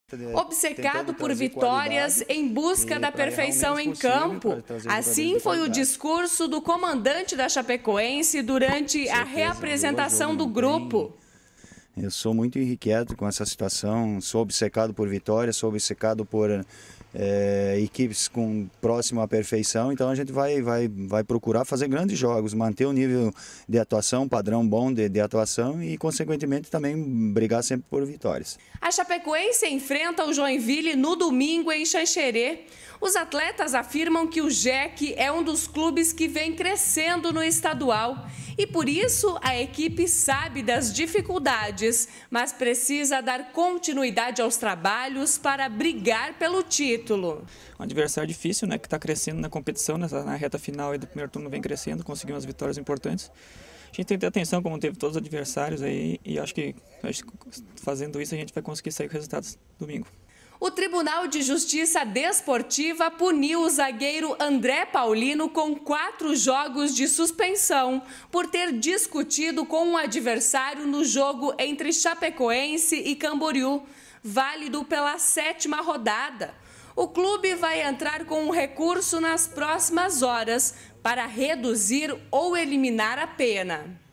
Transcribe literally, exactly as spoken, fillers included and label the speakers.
Speaker 1: Obcecado por vitórias em busca da perfeição em campo. Assim foi o discurso do comandante da Chapecoense durante a reapresentação do grupo.
Speaker 2: Eu sou muito inquieto com essa situação, sou obcecado por vitórias, sou obcecado por é, equipes com próximo à perfeição, então a gente vai, vai, vai procurar fazer grandes jogos, manter o nível de atuação, um padrão bom de, de atuação e, consequentemente, também brigar sempre por vitórias.
Speaker 1: A Chapecoense enfrenta o Joinville no domingo em Xanxerê. Os atletas afirmam que o J E C é um dos clubes que vem crescendo no estadual e, por isso, a equipe sabe das dificuldades, mas precisa dar continuidade aos trabalhos para brigar pelo título.
Speaker 3: Um adversário difícil, né, que está crescendo na competição, nessa, na reta final aí do primeiro turno vem crescendo, conseguiu umas vitórias importantes. A gente tem que ter atenção como teve todos os adversários aí e acho que, acho que fazendo isso a gente vai conseguir sair com resultados domingo.
Speaker 1: O Tribunal de Justiça Desportiva puniu o zagueiro André Paulino com quatro jogos de suspensão por ter discutido com um adversário no jogo entre Chapecoense e Camboriú, válido pela sétima rodada. O clube vai entrar com um recurso nas próximas horas para reduzir ou eliminar a pena.